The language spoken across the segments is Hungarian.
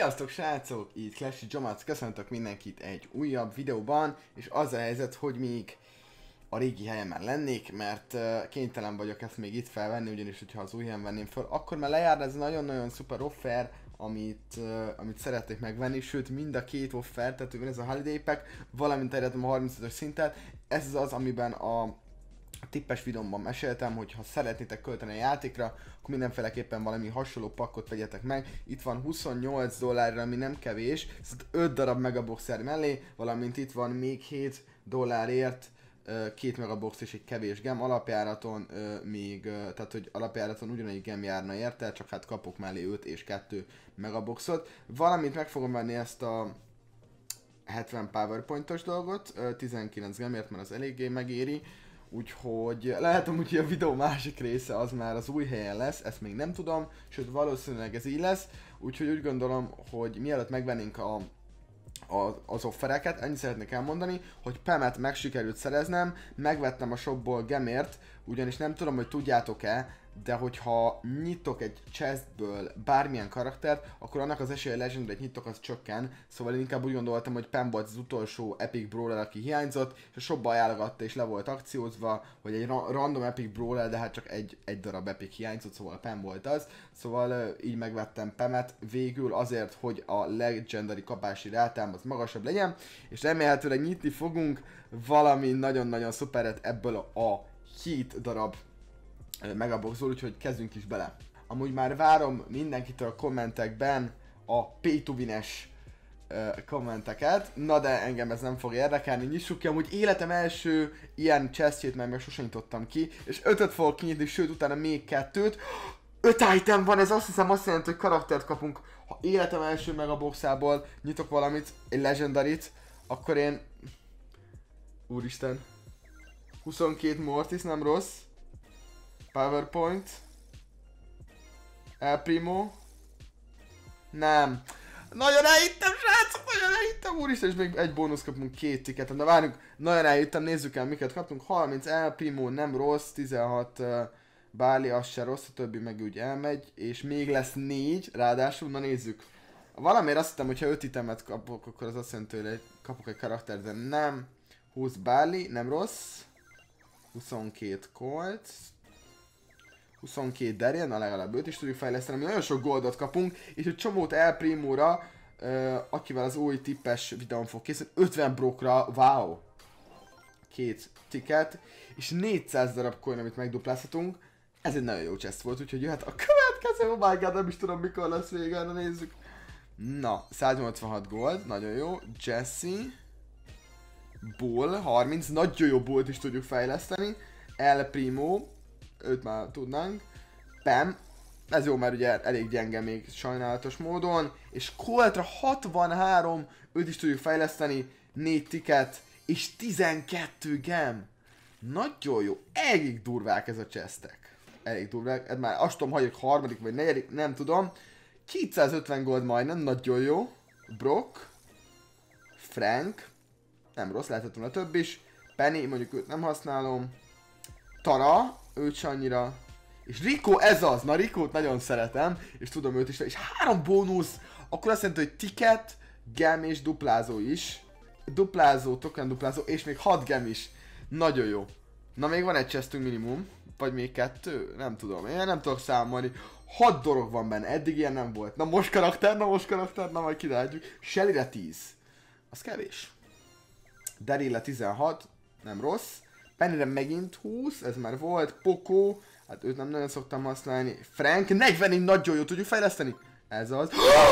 Sziasztok srácok! Itt Clash Jomac, köszöntök mindenkit egy újabb videóban, és az a helyzet, hogy még a régi helyemen lennék, mert kénytelen vagyok ezt még itt felvenni, ugyanis hogyha az új helyen venném föl, akkor már lejárna ez nagyon-nagyon szuper offer, amit szeretnék megvenni, sőt mind a két offer, tehát ez a Holiday Pack, valamint elértem a 35-ös szintet. Ez az, amiben a tippes videómban meséltem, hogy ha szeretnétek költeni a játékra, akkor mindenféleképpen valami hasonló pakkot vegyetek meg. Itt van $28, ami nem kevés, szóval 5 darab megaboxer mellé, valamint itt van még $7 2 megabox és egy kevés gem. Alapjáraton tehát hogy alapjáraton ugyanegy gem járna érte, csak hát kapok mellé 5 és 2 megaboxot. Valamint meg fogom venni ezt a 70 powerpointos dolgot, 19 gemért, mert az eléggé megéri. Úgyhogy lehet amúgy, hogy a videó másik része az már az új helyen lesz, ezt még nem tudom, sőt valószínűleg ez így lesz. Úgyhogy úgy gondolom, hogy mielőtt megvennénk az offereket, ennyit szeretnék elmondani, hogy Pemet meg sikerült szereznem, megvettem a shopból gemért, ugyanis nem tudom, hogy tudjátok-e, de hogyha nyitok egy chestből bármilyen karaktert, akkor annak az esélye, hogy Legendary-t nyitok, az csökken. Szóval én inkább úgy gondoltam, hogy Pem volt az utolsó Epic Brawler, aki hiányzott, és a shopba ajánlogatta és le volt akciózva, hogy egy random Epic Brawler, de hát csak egy darab Epic hiányzott, szóval Pem volt az. Szóval így megvettem Pemet végül azért, hogy a Legendary kapási rátám az magasabb legyen, és remélhetőleg nyitni fogunk valami nagyon-nagyon szuperet ebből a 7 darab megaboxból, úgyhogy kezdjünk is bele. Amúgy már várom mindenkitől a kommentekben a pay to win-es kommenteket, na de engem ez nem fog érdekelni, nyissuk ki. Amúgy életem első ilyen chestjét, mert még sosem nyitottam ki, és 5-öt fogok kinyitni, sőt utána még 2-t. 5 item van, ez azt hiszem azt jelenti, hogy karaktert kapunk. Ha életem első megaboxából nyitok valamit, egy legendarit, akkor én... Úristen. 22 Mortis, nem rossz. PowerPoint. El Primo. Nem. Nagyon elhittem, srácok, nagyon elhittem, úristen, és még egy bónusz kapunk 2 ticketet. De várjunk, nagyon elhittem, nézzük el, miket kaptunk. 30 El Primo, nem rossz, 16 Barley, az se rossz, a többi meg úgy elmegy, és még lesz 4, ráadásul, na nézzük. Valamiért azt hittem, hogy ha 5 itemet kapok, akkor az azt jelenti, hogy kapok egy karakter, de nem. 20 Barley, nem rossz. 22 Colt. 22 Darien, na legalább őt is tudjuk fejleszteni, ami nagyon sok goldot kapunk, és egy csomót El Primóra, akivel az új tippes videón fog készülni, 50 brokra, wow! 2 ticket, és 400 darab coin, amit megduplázhatunk. Ez egy nagyon jó chest volt, úgyhogy jöhet a következő, oh my god, nem is tudom mikor lesz vége, na nézzük. Na, 186 gold, nagyon jó, Jesse, Bull, 30, nagyon jó Bullt is tudjuk fejleszteni, El Primo, őt már tudnánk, Pem, ez jó, mert ugye elég gyenge még sajnálatos módon, és Coltra 63, őt is tudjuk fejleszteni, 4 ticket, és 12 gem. Nagyon jó, elég durvák ez a chestek. Elég durvák, ez már azt tudom, hagyjuk harmadik vagy negyedik, nem tudom. 250 gold majdnem, nagyon jó. Brock, Frank, nem rossz, lehetett volna több is. Penny, mondjuk őt nem használom. Tara, őt se annyira. És Rico, ez az, na Ricót nagyon szeretem, és tudom őt is, és 3 bónusz, akkor azt jelenti, hogy ticket, gem és duplázó is. Duplázó, token duplázó, és még 6 gem is. Nagyon jó. Na még van egy chestünk minimum, vagy még 2, nem tudom, én nem tudok számolni. 6 dolog van benne, eddig ilyen nem volt. Na most karakter, na majd királyjuk. Shellyre 10, az kevés. Darylre 16, nem rossz. Pennyre megint 20, ez már volt. Poco, hát őt nem nagyon szoktam használni. Frank, 40-ig nagyon jó, tudjuk fejleszteni? Ez az.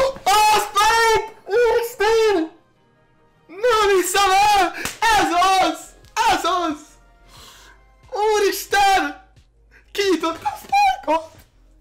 Spike! Úristen! Nem hiszem el! Ez az! Ez az! Úristen! Kinyitottam a Spike-ot!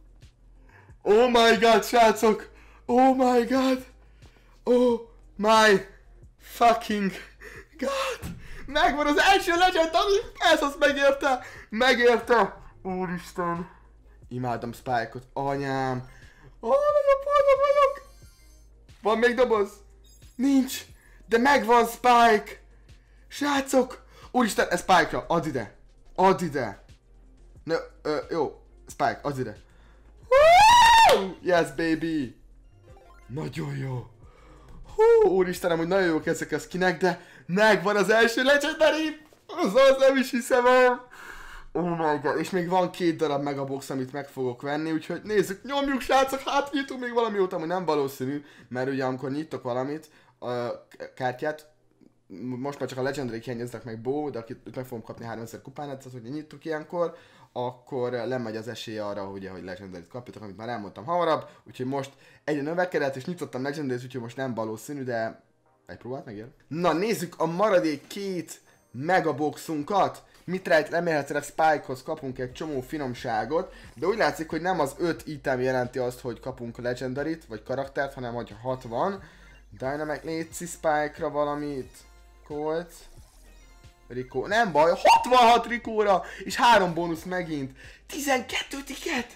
Oh my god, srácok! Oh my god! Oh my fucking god! Megvan az első legendary! Ez az megérte! Megérte! Úristen! Imádom Spike-ot, anyám! Nagyon boldog vagyok! Van még doboz? Nincs! De megvan Spike! Srácok! Úristen, ez Spike-ra! Add ide! Add ide! Ne, jó, Spike, add ide! Woo! Yes, baby! Nagyon jó. Hú, úristenem, hogy nagyon jók ezek a skinek, de megvan az első legendary! Az nem is hiszem el! Oh my god, és még van 2 darab megabox, amit meg fogok venni, úgyhogy nézzük, nyomjuk srácok, hát nyitunk még valami jót, ami nem valószínű, mert ugye amikor nyitok valamit, a kártyát, most már csak a legendary hiányoznak meg Bo, de akit meg fogom kapni 3000 kupánát, tehát hogyha nyitok ilyenkor, akkor lemegy az esélye arra, hogy legendary-t kapjatok, amit már elmondtam hamarabb, úgyhogy most egyre növekedett, és nyitottam legendary-t, úgyhogy most nem valószínű, de megpróbált megér. Na nézzük a maradék 2 megaboxunkat. Mitrite remélhetőleg Spike-hoz kapunk egy csomó finomságot, de úgy látszik, hogy nem az 5 item jelenti azt, hogy kapunk legendary-t, vagy karaktert, hanem hogy 60. Dynamic, létszi Spike-ra valamit. Colt. Rico, nem baj, 66 Ricóra, és 3 bónusz megint. 12 tiket!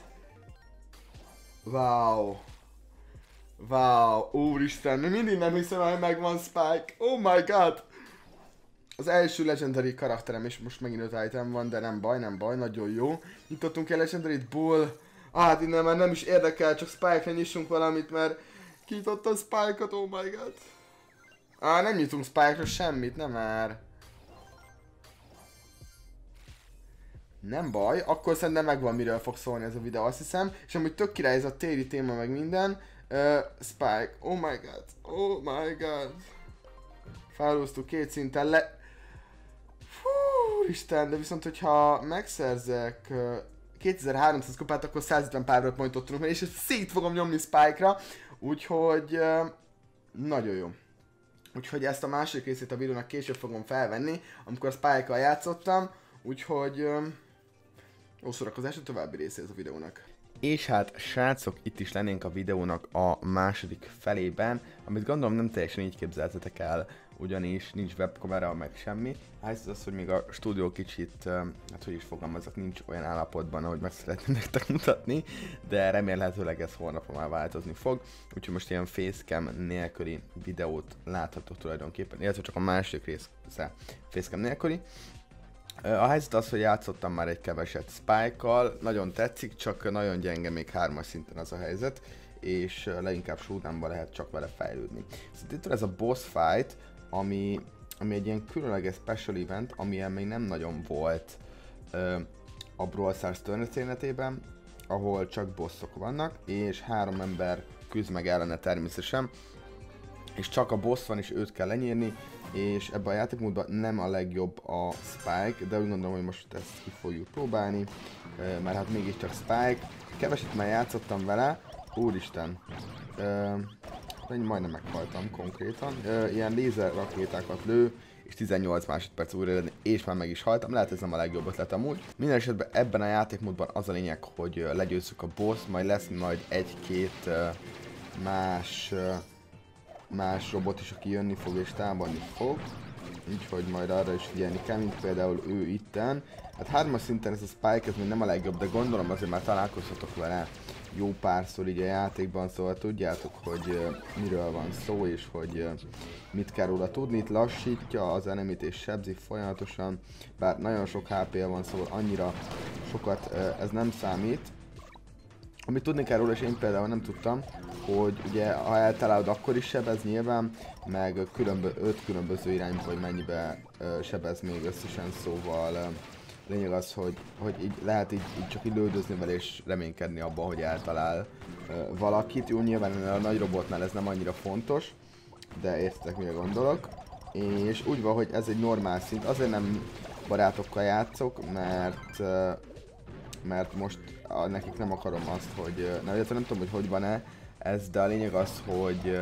Wow. Wow, úristen, mindig nem hiszem, hogy megvan Spike. Oh my god! Az első legendary karakterem, és most megint 5 item van, de nem baj, nagyon jó. Nyitottunk egy legendary-t, Bull. Hát innen már nem is érdekel, csak Spike-ra nyissunk valamit, mert kinyitottam Spike-ot, oh my god. Nem nyitunk Spike-ra semmit, nem már. Nem baj, akkor szerintem megvan, miről fog szólni ez a videó, azt hiszem. És amúgy tök király ez a téli téma, meg minden. Spike, oh my god, oh my god. Felhúztuk 2 szinten le... Fú, Isten, de viszont hogyha megszerzek 2300 kupát, akkor 150 pár pointot tudunk, és ezt szét fogom nyomni Spike-ra. Úgyhogy... nagyon jó. Úgyhogy ezt a második részét a videónak később fogom felvenni, amikor a Spike-kal játszottam. Úgyhogy... jó szórakozás a további részét a videónak. És hát srácok, itt is lennénk a videónak a második felében, amit gondolom nem teljesen így képzeltetek el, ugyanis nincs webkamera, meg semmi. Hát az, hogy még a stúdió kicsit, hát hogy is fogalmazok, nincs olyan állapotban, ahogy meg szeretném nektek mutatni, de remélhetőleg ez holnapra már változni fog. Úgyhogy most ilyen facecam nélküli videót láthatok tulajdonképpen, illetve csak a második része facecam nélküli. A helyzet az, hogy játszottam már egy keveset Spike-kal, nagyon tetszik, csak nagyon gyenge még 3-as szinten az a helyzet, és leginkább showdownban lehet csak vele fejlődni. Szóval itt ez a boss fight, ami egy ilyen különleges special event, amilyen még nem nagyon volt a Brawl Stars történetében, ahol csak bossok vannak, és 3 ember küzd meg ellene természetesen, és csak a boss van, és őt kell lenyírni, és ebben a játékmódban nem a legjobb a Spike, de úgy gondolom, hogy most ezt ki fogjuk próbálni, mert hát mégiscsak Spike. Keveset már játszottam vele, úristen, majdnem meghaltam konkrétan, ilyen lézer rakétákat lő, és 18 másodperc újraélni, és már meg is haltam, lehet ez nem a legjobb ötlet amúgy. Minden esetben ebben a játékmódban az a lényeg, hogy legyőzzük a boss, majd lesz majd 1-2 más robot is, aki jönni fog és támadni fog. Úgyhogy majd arra is figyelni kell, mint például ő itten. Hát 3-as szinten ez a Spike, ez még nem a legjobb, de gondolom azért már találkozhatok vele jó párszor így a játékban, szóval tudjátok, hogy miről van szó és hogy mit kell róla tudni. Itt lassítja az enemit és sebzi folyamatosan, bár nagyon sok HP-ja van, szóval annyira sokat ez nem számít. Amit tudni kell róla, és én például nem tudtam, hogy ugye ha eltalálod, akkor is sebez nyilván, meg 5 különböző irányba, hogy mennyibe sebez még összesen, szóval lényeg az, hogy így lehet így csak így lődözni vele és reménykedni abban, hogy eltalál valakit. Jó, nyilván a nagy robotnál ez nem annyira fontos, de értitek, mire gondolok. És úgy van, hogy ez egy normál szint, azért nem barátokkal játszok, mert most nekik nem akarom azt, hogy... nem tudom, hogy van-e ez, de a lényeg az, hogy...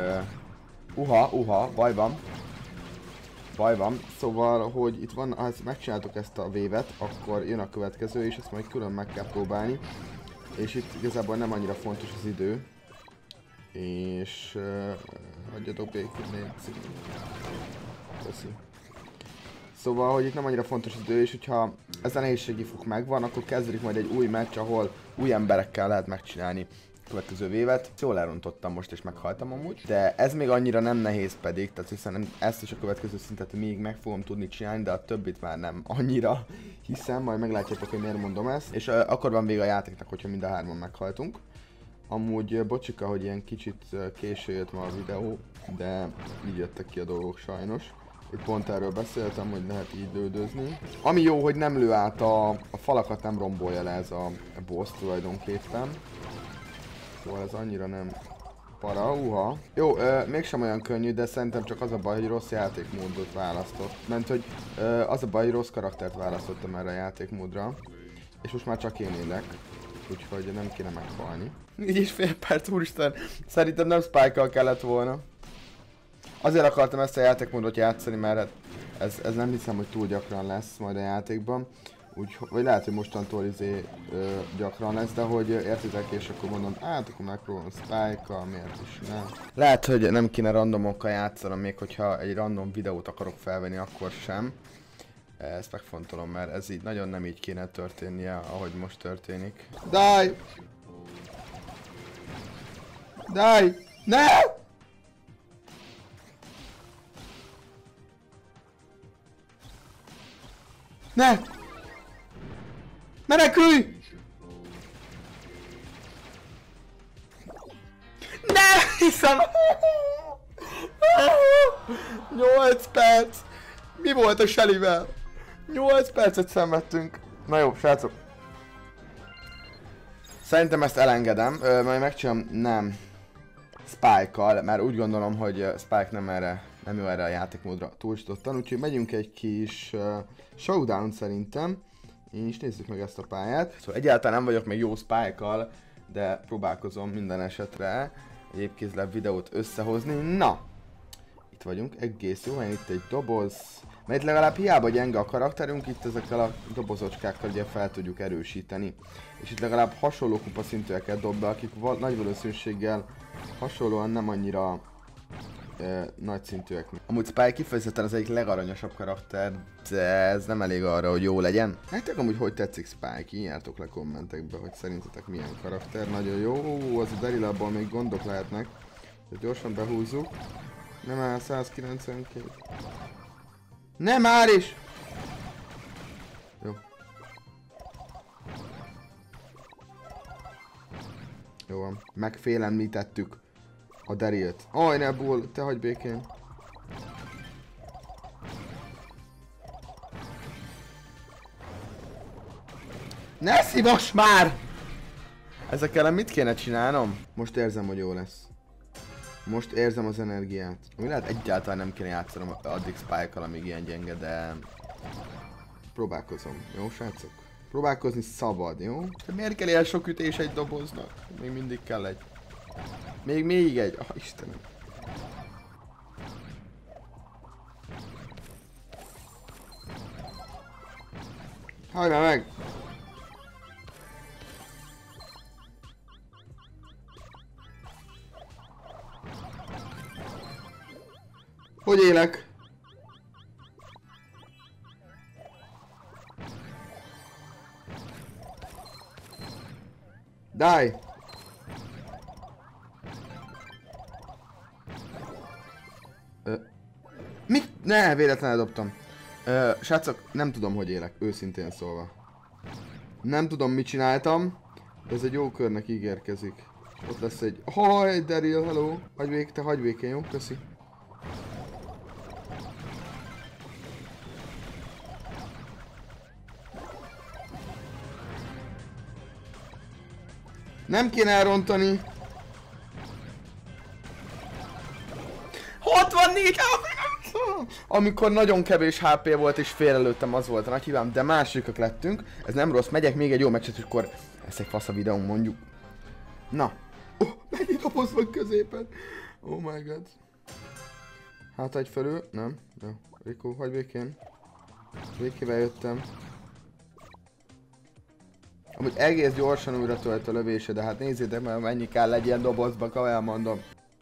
baj van. Szóval, hogy itt van, ha megcsináltok ezt a vévet, akkor jön a következő, és ezt majd külön meg kell próbálni. És itt igazából nem annyira fontos az idő. És... hagyjatok békén, légy. Köszi. Szóval, hogy itt nem annyira fontos az idő, és hogyha ez a nehézségi fok megvan, akkor kezdődik majd egy új meccs, ahol új emberekkel lehet megcsinálni a következő vévet. Jól elrontottam most és meghaltam amúgy, de ez még annyira nem nehéz pedig, tehát hiszen ezt is a következő szintet még meg fogom tudni csinálni, de a többit már nem annyira, hiszen majd meglátjátok, hogy miért mondom ezt. És akkor van vége a játéknak, hogyha mind a 3-an meghaltunk. Amúgy bocsika, hogy ilyen kicsit késő jött ma a videó, de így jöttek ki a dolgok sajnos. Itt pont erről beszéltem, hogy lehet így lődözni. Ami jó, hogy nem lő át a falakat, nem rombolja le ez a boss tulajdonképpen. Szóval ez annyira nem para, Jó, mégsem olyan könnyű, de szerintem csak az a baj, hogy rossz játékmódot választott. Mert hogy az a baj, hogy rossz karaktert választottam erre a játékmódra. És most már csak én élek. Úgyhogy nem kéne meghalni. 4,5 perc, úristen! Szerintem nem Spike-kal kellett volna. Azért akartam ezt a játékmódot játszani, mert ez nem hiszem, hogy túl gyakran lesz majd a játékban. Vagy lehet, hogy mostantól gyakran lesz, de hogy értitek, és akkor mondom, hát akkor megpróbálom Spike-kal, miért is nem. Lehet, hogy nem kéne randomokkal játszanom, még hogyha egy random videót akarok felvenni, akkor sem. Ezt megfontolom, mert ez így nagyon nem így kéne történnie, ahogy most történik. Die! Die! Ne! Ne! Menekülj! Ne! Hiszem! 8 perc! Mi volt a Shellyvel? 8 percet szenvedtünk. Na jó, srácok. Szerintem ezt elengedem, majd megcsinálom nem Spike-kal, mert úgy gondolom, hogy Spike nem jó erre a játékmódra túlsítottan, úgyhogy megyünk egy kis showdown szerintem. És nézzük meg ezt a pályát. Szóval egyáltalán nem vagyok még jó Spike-kal, de próbálkozom minden esetre egy épkézlebb videót összehozni. Na! Itt vagyunk, egész jó, itt egy doboz. Mert itt legalább hiába gyenge a karakterünk, itt ezekkel a dobozocskákkal ugye fel tudjuk erősíteni. És itt legalább hasonló kupaszintűeket dob be, akik nagy valószínűséggel hasonlóan nem annyira nagy szintűek. Amúgy Spike kifejezetten az egyik legaranyosabb karakter, de ez nem elég arra, hogy jó legyen. Nektek amúgy hogy tetszik Spike? Írjátok le kommentekbe, hogy szerintetek milyen karakter. Nagyon jó, az a Daryl, abban még gondok lehetnek. De gyorsan behúzzuk. Nem áll 192. Nem már is! Jó. Jó van. Megfélemlítettük a Darylt. Aj, ne Bull, te hagyj békén. Ne szívas már! Ezekkel mit kéne csinálnom? Most érzem, hogy jó lesz. Most érzem az energiát. Ami lehet egyáltalán nem kéne játszanom addig Spike-kal, amíg ilyen gyenge, de... Próbálkozom, jó srácok? Próbálkozni szabad, jó? De miért kell ilyen sok ütés egy doboznak? Még mindig kell egy. Még egy. Ah, Istenem. Hajrá meg! Hogy élek? Die! Mit? Ne, véletlenül dobtam. Srácok, nem tudom, hogy élek, őszintén szólva. Nem tudom, mit csináltam, de ez egy jó körnek ígérkezik. Ott lesz egy... Haj, Daryl, hello! Te hagyj békén, jó? Köszi. Nem kéne elrontani. 64! Amikor nagyon kevés HP volt és félrelőttem, az volt a nagy hibám, de másodikak lettünk. Ez nem rossz, megyek még egy jó meccset, és akkor ez egy fasz a videón mondjuk. Na. Mennyi doboz van középen? Oh my god. Hát egy felül, nem? Jó. Rico, hagyj békén. Békével jöttem. Amúgy egész gyorsan újra tölt a lövése, de hát nézzétek meg, mennyi kell egy ilyen dobozba, komolyan mondom.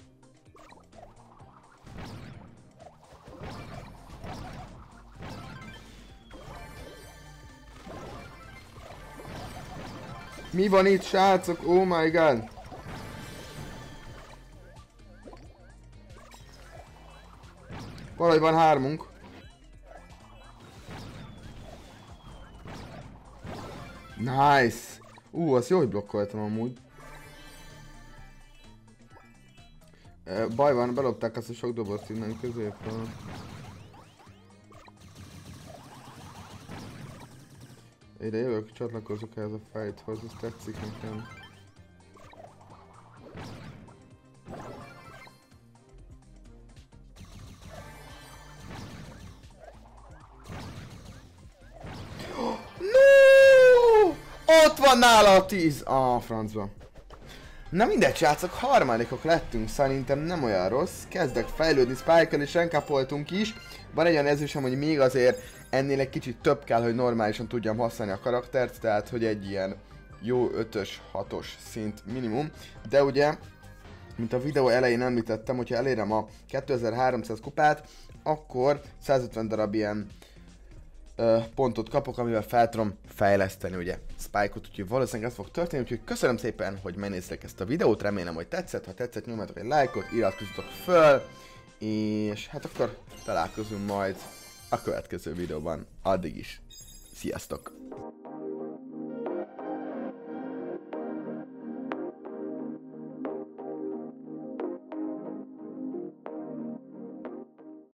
Mi van itt, srácok? Oh my god! Valahogy van hármunk. Nice! Azt jó, hogy blokkoltam amúgy. Baj van, belopták azt a sok dobozt innen középről. Ide jövök, csatlakozok ehhez a fighthoz, ez tetszik nekem. No! Ott van nála a 10! Francba. Na mindegy, srácok, harmadikok lettünk, szerintem nem olyan rossz. Kezdek fejlődni, Spike-el és rankupoltunk is. Van egy olyan érzésem, hogy még azért ennél egy kicsit több kell, hogy normálisan tudjam használni a karaktert, tehát hogy egy ilyen jó 5-ös, 6-os szint minimum. De ugye, mint a videó elején említettem, hogyha elérem a 2300 kupát, akkor 150 darab ilyen pontot kapok, amivel fel tudom fejleszteni ugye Spike-ot, úgyhogy valószínűleg ez fog történni, úgyhogy köszönöm szépen, hogy megnéztek ezt a videót, remélem, hogy tetszett, ha tetszett, nyomjatok egy lájkot, iratkozzatok föl, és hát akkor találkozunk majd a következő videóban, addig is, sziasztok!